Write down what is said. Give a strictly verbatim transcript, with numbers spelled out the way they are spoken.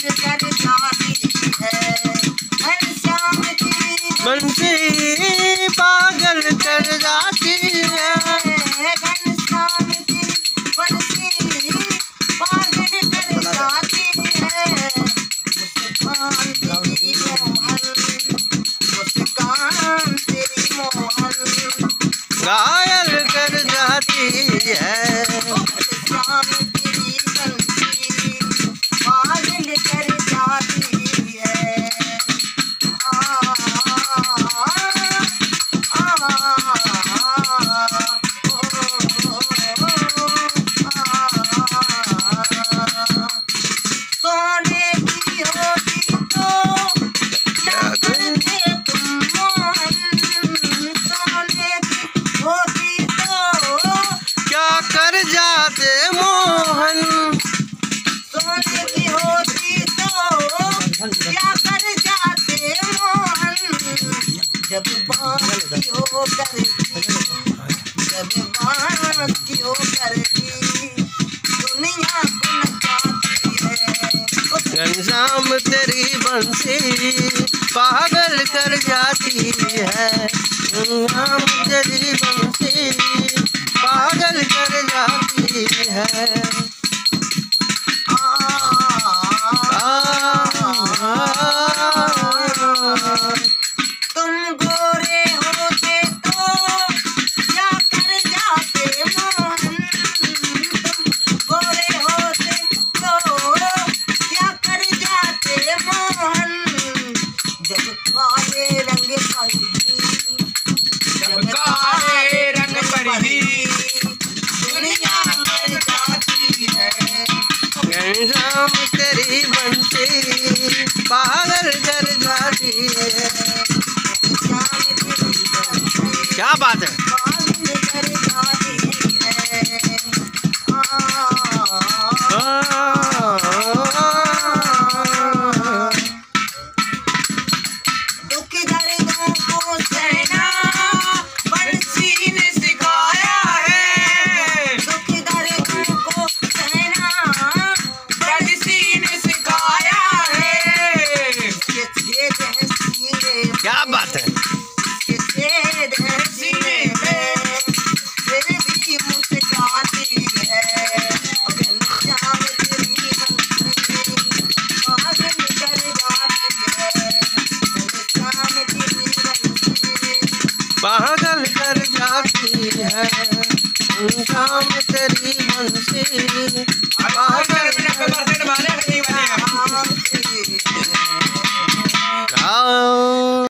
कर जाती है घनश्याम तेरी बंसी पागल कर जाती है घनश्याम तेरी बंसी पागल कर जाती है मुस्कान तेरी मोहन मुस्कान तेरी मोहन घायल कर जाती है घनश्याम तेरी बंसी पागल कर जाती है आ, आ, सोने की होती तो क्या करते तुम मोहन सोने की होती तो क्या कर जाते मोहन सोने की होती तो क्या कर जाते मोहन जब बात की हो करती जब बात की हो करती दुनिया को नचाती है घनश्याम तेरी बंसी पागल कर जाती है घनश्याम तेरी बंसी पागल कर जाती है तुम गोरे होते तो क्या कर जाते मोहन तुम गोरे होते तो क्या कर जाते मोहन जब काले रंग परिधि जब काले रंग परिधि दुनिया मर जाती है घनश्याम तेरी बंसी पागल कर जाती है क्या बात है पागल कर जाती है दुख दर्दों को सहना बंसी ने सिखाया है दुख दर्दों को सहना बंसी ने सिखाया है ये छेद है सीने में क्या बात है ये छेद है सीने में फिर भी मुस्कुराती है घनश्याम तेरी बंसी पागल कर जाती है घनश्याम तेरी बंसी पागल कर जाती है घनश्याम तेरी बंसी पागल कर जाती है